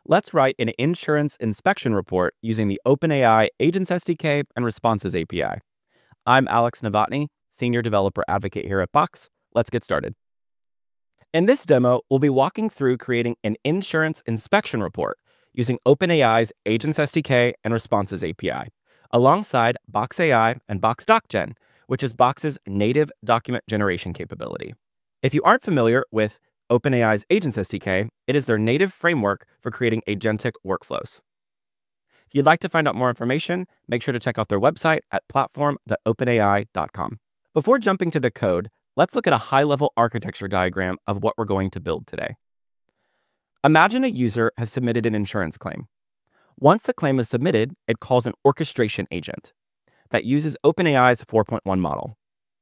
Let's write an insurance inspection report using the OpenAI Agents SDK and Responses API. I'm Alex Novotny, Senior Developer Advocate here at Box. Let's get started. In this demo, we'll be walking through creating an insurance inspection report using OpenAI's Agents SDK and Responses API, alongside Box AI and Box DocGen, which is Box's native document generation capability. If you aren't familiar with OpenAI's Agents SDK, it is their native framework for creating agentic workflows. If you'd like to find out more information, make sure to check out their website at platform.openai.com. Before jumping to the code, let's look at a high-level architecture diagram of what we're going to build today. Imagine a user has submitted an insurance claim. Once the claim is submitted, it calls an orchestration agent that uses OpenAI's 4.1 model.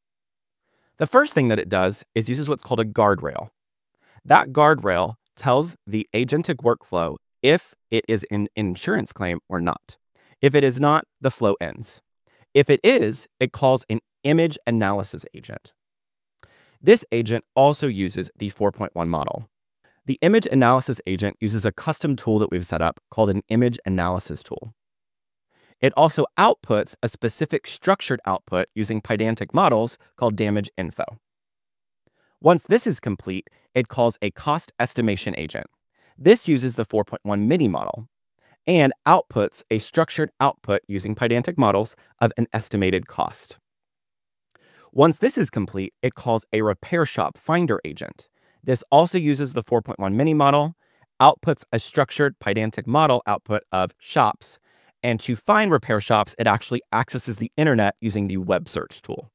The first thing that it does is uses what's called a guardrail. That guardrail tells the agentic workflow if it is an insurance claim or not. If it is not, the flow ends. If it is, it calls an image analysis agent. This agent also uses the 4.1 model. The image analysis agent uses a custom tool that we've set up called an image analysis tool. It also outputs a specific structured output using Pydantic models called damage info. Once this is complete, it calls a cost estimation agent. This uses the 4.1 mini model and outputs a structured output using Pydantic models of an estimated cost. Once this is complete, it calls a repair shop finder agent. This also uses the 4.1 mini model, outputs a structured Pydantic model output of shops, and to find repair shops, it actually accesses the internet using the web search tool.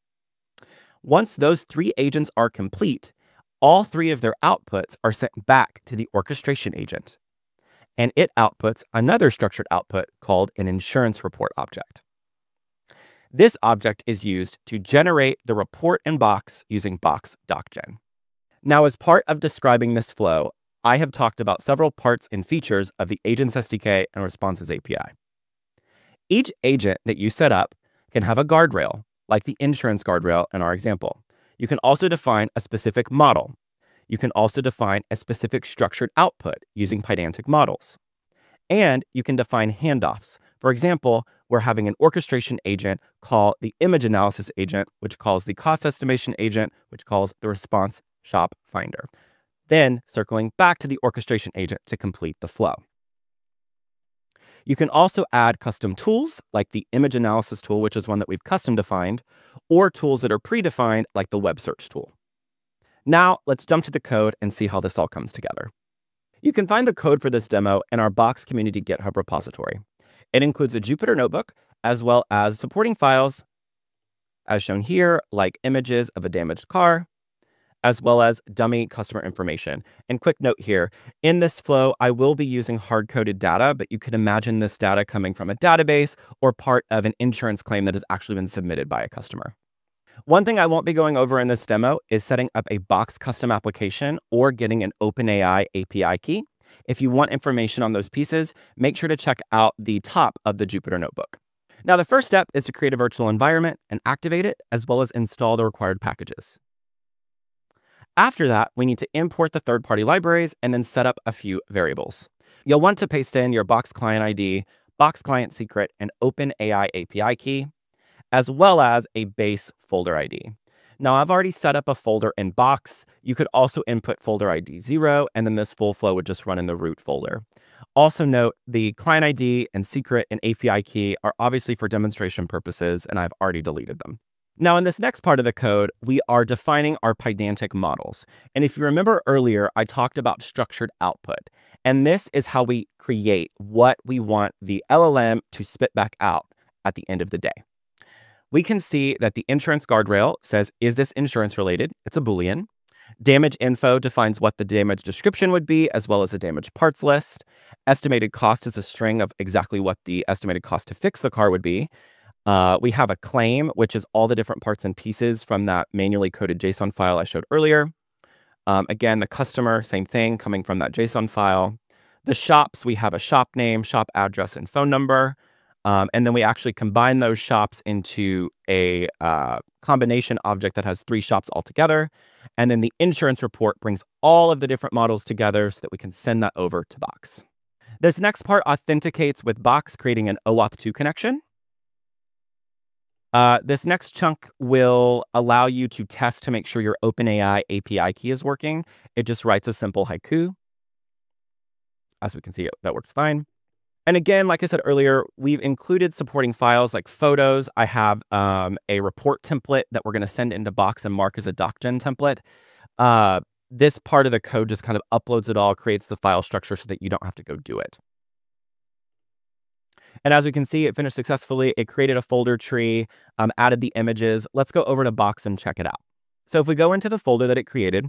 Once those three agents are complete, all three of their outputs are sent back to the orchestration agent, and it outputs another structured output called an insurance report object. This object is used to generate the report in Box using Box DocGen. Now, as part of describing this flow, I have talked about several parts and features of the Agents SDK and Responses API. Each agent that you set up can have a guardrail, like the insurance guardrail in our example. You can also define a specific model. You can also define a specific structured output using Pydantic models. And you can define handoffs. For example, we're having an orchestration agent call the image analysis agent, which calls the cost estimation agent, which calls the response shop finder. Then circling back to the orchestration agent to complete the flow. You can also add custom tools like the image analysis tool, which is one that we've custom defined, or tools that are predefined like the web search tool. Now let's jump to the code and see how this all comes together. You can find the code for this demo in our Box Community GitHub repository. It includes a Jupyter notebook as well as supporting files as shown here, like images of a damaged car, as well as dummy customer information. And quick note here, in this flow, I will be using hard-coded data, but you could imagine this data coming from a database or part of an insurance claim that has actually been submitted by a customer. One thing I won't be going over in this demo is setting up a Box custom application or getting an OpenAI API key. If you want information on those pieces, make sure to check out the top of the Jupyter notebook. Now, the first step is to create a virtual environment and activate it, as well as install the required packages. After that, we need to import the third-party libraries and then set up a few variables. You'll want to paste in your Box client ID, Box client secret, and OpenAI API key, as well as a base folder ID. Now, I've already set up a folder in Box. You could also input folder ID 0, and then this full flow would just run in the root folder. Also note, the client ID and secret and API key are obviously for demonstration purposes, and I've already deleted them. Now, in this next part of the code, we are defining our Pydantic models. And if you remember earlier, I talked about structured output. And this is how we create what we want the LLM to spit back out at the end of the day. We can see that the insurance guardrail says, is this insurance related? It's a Boolean. Damage info defines what the damage description would be, as well as a damage parts list. Estimated cost is a string of exactly what the estimated cost to fix the car would be. We have a claim, which is all the different parts and pieces from that manually coded JSON file I showed earlier. Again, the customer, same thing, coming from that JSON file. The shops, we have a shop name, shop address, and phone number. And then we actually combine those shops into a combination object that has 3 shops altogether. And then the insurance report brings all of the different models together so that we can send that over to Box. This next part authenticates with Box, creating an OAuth 2 connection. This next chunk will allow you to test to make sure your OpenAI API key is working. It just writes a simple haiku. As we can see, that works fine. And again, like I said earlier, we've included supporting files like photos. I have a report template that we're going to send into Box and mark as a docgen template. This part of the code just kind of uploads it all, creates the file structure so that you don't have to go do it. And as we can see, it finished successfully. It created a folder tree, added the images. Let's go over to Box and check it out. So if we go into the folder that it created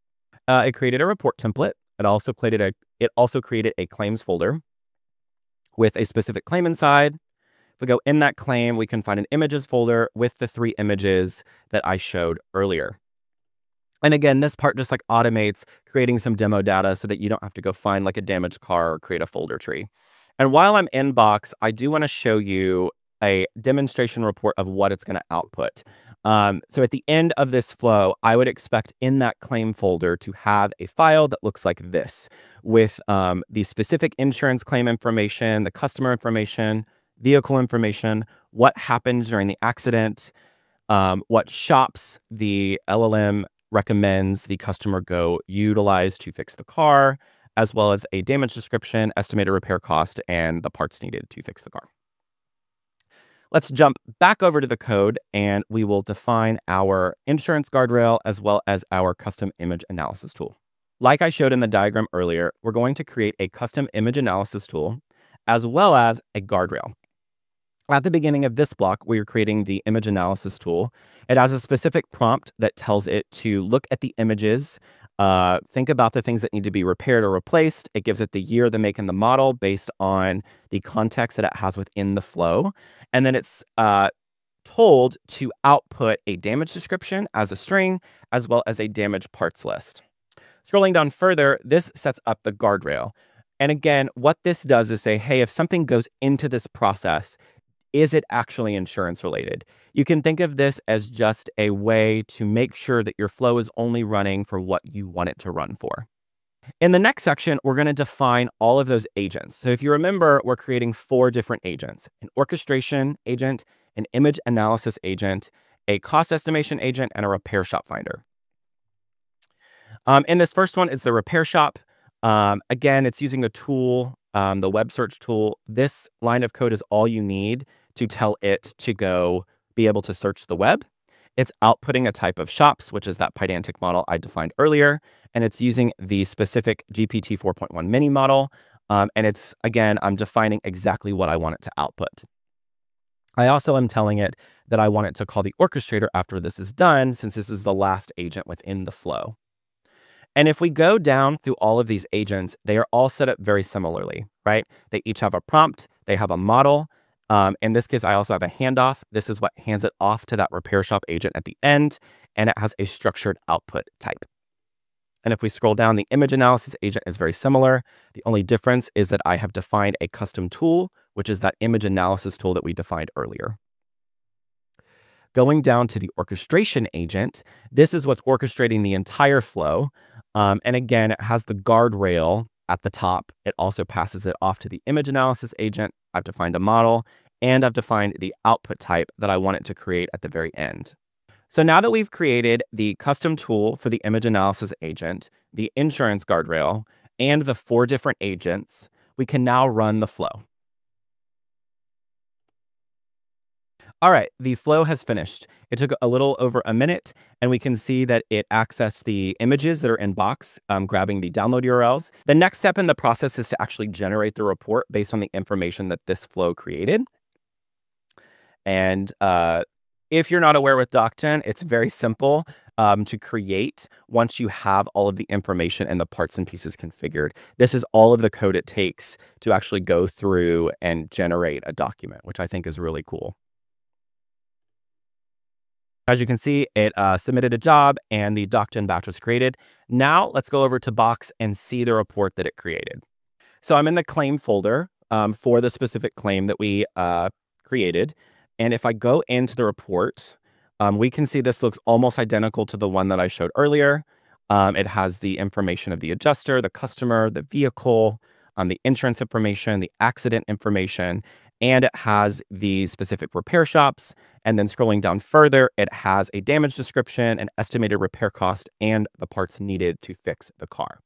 a report template. It also created a claims folder with a specific claim inside. If we go in that claim, we can find an images folder with the 3 images that I showed earlier. And again, this part just like automates creating some demo data so that you don't have to go find like a damaged car or create a folder tree. And while I'm in Box, I do want to show you a demonstration report of what it's going to output. So at the end of this flow, I would expect in that claim folder to have a file that looks like this with the specific insurance claim information, the customer information, vehicle information, what happened during the accident, what shops the LLM recommends the customer go utilize to fix the car, as well as a damage description, estimated repair cost, and the parts needed to fix the car. Let's jump back over to the code and we will define our insurance guardrail as well as our custom image analysis tool. Like I showed in the diagram earlier, we're going to create a custom image analysis tool as well as a guardrail. At the beginning of this block, we are creating the image analysis tool. It has a specific prompt that tells it to look at the images, think about the things that need to be repaired or replaced. It gives it the year, the make, and the model based on the context that it has within the flow. And then it's told to output a damage description as a string, as well as a damage parts list. Scrolling down further, this sets up the guardrail. And again, what this does is say, hey, if something goes into this process, is it actually insurance related? You can think of this as just a way to make sure that your flow is only running for what you want it to run for. In the next section, we're going to define all of those agents. So if you remember, we're creating 4 different agents: an orchestration agent, an image analysis agent, a cost estimation agent, and a repair shop finder. In this first one, it's the repair shop. Again, it's using a tool, the web search tool. This line of code is all you need to tell it to go be able to search the web. It's outputting a type of shops, which is that Pydantic model I defined earlier. And it's using the specific GPT 4.1 mini model. And it's, again, I'm defining exactly what I want it to output. I also am telling it that I want it to call the orchestrator after this is done, since this is the last agent within the flow. And if we go down through all of these agents, they are all set up very similarly, right? They each have a prompt, they have a model. In this case, I also have a handoff. This is what hands it off to that repair shop agent at the end, and it has a structured output type. And if we scroll down, the image analysis agent is very similar. The only difference is that I have defined a custom tool, which is that image analysis tool that we defined earlier. Going down to the orchestration agent, this is what's orchestrating the entire flow. And again, it has the guardrail at the top. It also passes it off to the image analysis agent. I've defined a model, and I've defined the output type that I want it to create at the very end. So now that we've created the custom tool for the image analysis agent, the insurance guardrail, and the 4 different agents, we can now run the flow. All right, the flow has finished. It took a little over a minute, and we can see that it accessed the images that are in Box, grabbing the download URLs. The next step in the process is to actually generate the report based on the information that this flow created. And if you're not aware with DocGen, it's very simple to create once you have all of the information and the parts and pieces configured. This is all of the code it takes to actually go through and generate a document, which I think is really cool. As you can see, it submitted a job and the DocGen batch was created. Now let's go over to Box and see the report that it created. So I'm in the claim folder for the specific claim that we created. And if I go into the report, we can see this looks almost identical to the one that I showed earlier. It has the information of the adjuster, the customer, the vehicle, the insurance information, the accident information, and it has the specific repair shops. And then scrolling down further, it has a damage description, an estimated repair cost, and the parts needed to fix the car.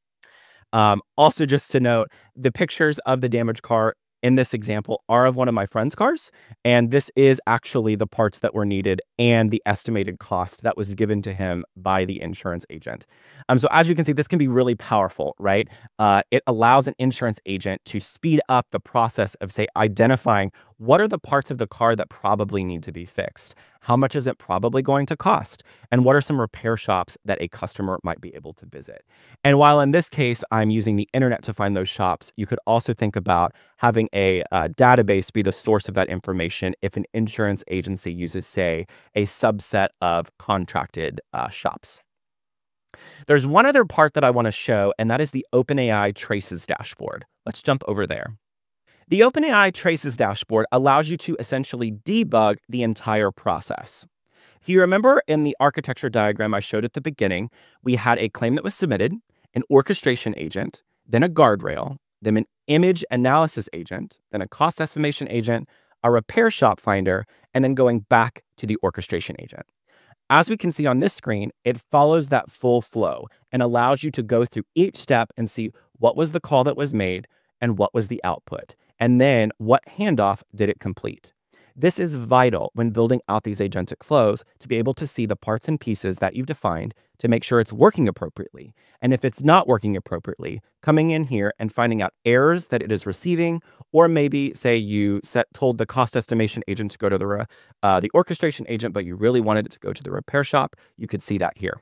Also, just to note, the pictures of the damaged car in this example are of one of my friend's cars, and this is actually the parts that were needed and the estimated cost that was given to him by the insurance agent. So as you can see, this can be really powerful, right? It allows an insurance agent to speed up the process of, say, identifying what are the parts of the car that probably need to be fixed? How much is it probably going to cost? And what are some repair shops that a customer might be able to visit? And while in this case, I'm using the internet to find those shops, you could also think about having a database be the source of that information if an insurance agency uses, say, a subset of contracted shops. There's one other part that I want to show, and that is the OpenAI Traces dashboard. Let's jump over there. The OpenAI Traces dashboard allows you to essentially debug the entire process. If you remember in the architecture diagram I showed at the beginning, we had a claim that was submitted, an orchestration agent, then a guardrail, then an image analysis agent, then a cost estimation agent, a repair shop finder, and then going back to the orchestration agent. As we can see on this screen, it follows that full flow and allows you to go through each step and see what was the call that was made and what was the output, and then what handoff did it complete. This is vital when building out these agentic flows to be able to see the parts and pieces that you've defined to make sure it's working appropriately. And if it's not working appropriately, coming in here and finding out errors that it is receiving, or maybe say you told the cost estimation agent to go to the orchestration agent, but you really wanted it to go to the repair shop, you could see that here.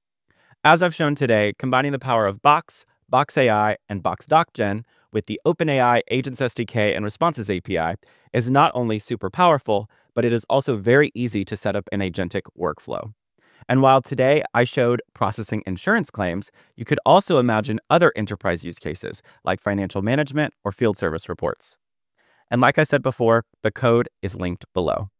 As I've shown today, combining the power of Box, Box AI, and Box DocGen with the OpenAI Agents SDK and Responses API is not only super powerful, but it is also very easy to set up an agentic workflow. And while today I showed processing insurance claims, you could also imagine other enterprise use cases like financial management or field service reports. And like I said before, the code is linked below.